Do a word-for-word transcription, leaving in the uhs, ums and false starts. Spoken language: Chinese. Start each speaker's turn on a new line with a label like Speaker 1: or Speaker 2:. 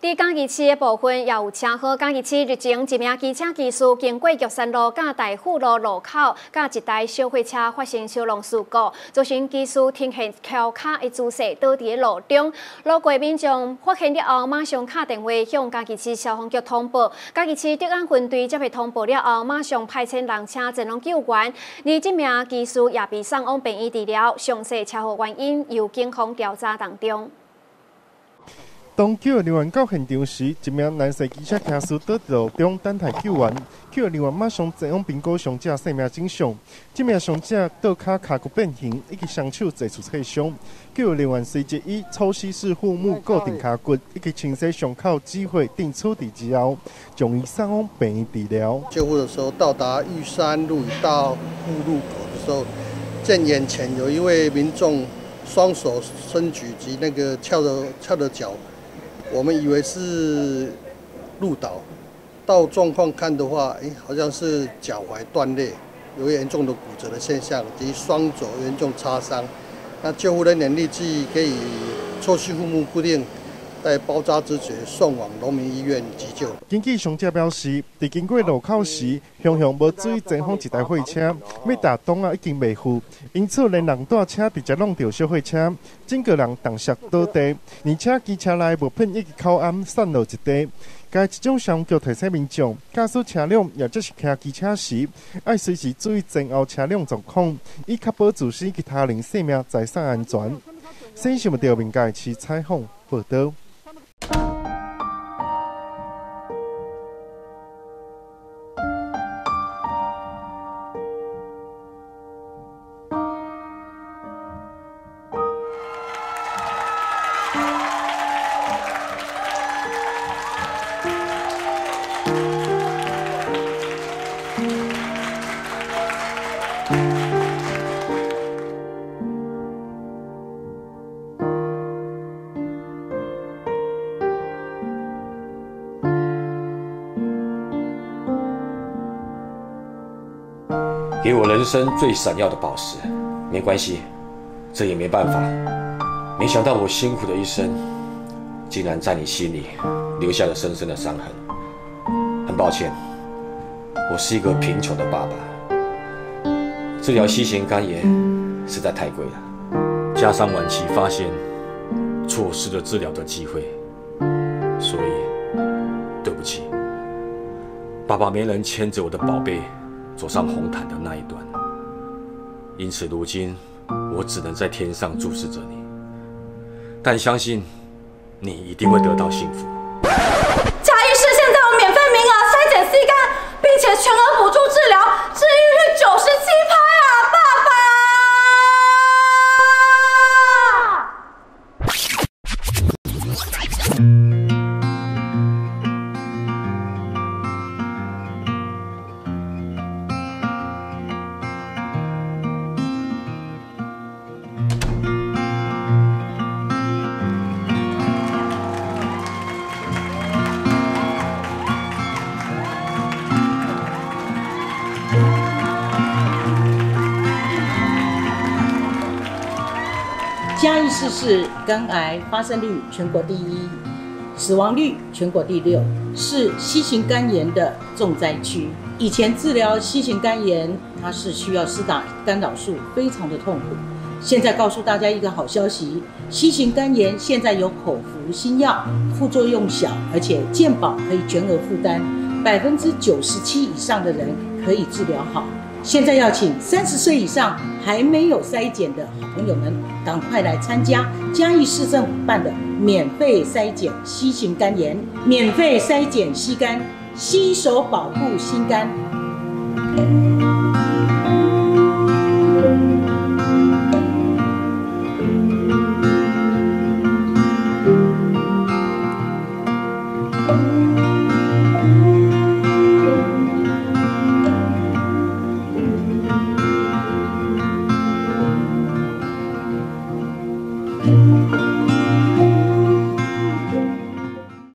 Speaker 1: 伫嘉义市的部分也有车祸。嘉义市日前一名机车技师经过玉山路甲大富路路口，甲一台小货车发生相撞事故，造成技师停下翘脚的姿势倒伫路中。路过民众发现了后，马上打电话向嘉义市消防局通报。嘉义市德安分队接到通报了后，马上派遣人车前往救援。而这名技师也被送往病院治疗，详细车祸原因由警方调查当中。
Speaker 2: 当救护人员到现场时，一名男性机车骑士倒伫路中等待救援，救护人员马上前往评估伤者生命迹象。这名伤者倒脚骹骨变形，以及双手接触挫伤。救护人员随即以抽吸式护木固定骹骨，以及清洗伤口止血并处理之后，将伊送往病院治疗。
Speaker 3: 救护的时候到达玉山路到富路口的时候，见眼前有一位民众双手伸举及那个翘着翘着脚。 我们以为是路倒，到状况看的话，哎，好像是脚踝断裂，有严重的骨折的现象，及双肘严重擦伤。那救护人员立即可以抽吸护木固定，带包扎之觉送往农民医院急救。
Speaker 2: 根据伤者表示，在经过路口时，向向无注意前方一台货车，要打档啊已经未赴，因此连人带车直接弄到小货车，整个人当时倒地，而且机车内物品以及口鞍散落一地。该一种伤局提醒民众，驾驶车辆也就是骑机车时，要随时注意前后车辆状况，以确保自身及他人生命财产安全。新新闻调民嘉义市采访报道。
Speaker 4: 给我人生最闪耀的宝石，没关系，这也没办法。没想到我辛苦的一生，竟然在你心里留下了深深的伤痕。很抱歉，我是一个贫穷的爸爸。治疗新型肝炎实在太贵了，加上晚期发现，错失了治疗的机会，所以对不起，爸爸没能牵着我的宝贝。 走上红毯的那一端，因此如今我只能在天上注视着你，但相信你一定会得到幸福。
Speaker 5: 嘉义市现在有免费名额筛检 C 肝，并且全额补助治疗，治愈率九十七趴啊，爸爸！
Speaker 6: 嘉义市是肝癌发生率全国第一，死亡率全国第六，是 C 型肝炎的重灾区。以前治疗 C 型肝炎，它是需要施打干扰素，非常的痛苦。现在告诉大家一个好消息 ，C 型肝炎现在有口服新药，副作用小，而且健保可以全额负担，百分之九十七以上的人可以治疗好。 现在要请三十岁以上还没有筛检的好朋友们，赶快来参加嘉义市政府办的免费筛检 C 型肝炎，免费筛检 C 肝，携手保护心肝。